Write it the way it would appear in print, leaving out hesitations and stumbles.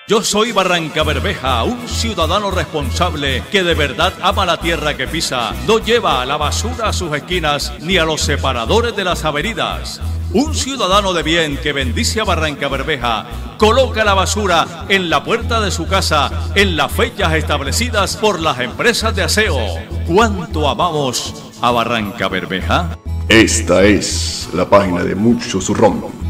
Yo soy Barrancabermeja, un ciudadano responsable que de verdad ama la tierra que pisa, no lleva la basura a sus esquinas ni a los separadores de las avenidas. Un ciudadano de bien que bendice a Barrancabermeja, coloca la basura en la puerta de su casa en las fechas establecidas por las empresas de aseo. ¿Cuánto amamos a Barrancabermeja? Esta es la página de Mucho Zurrón.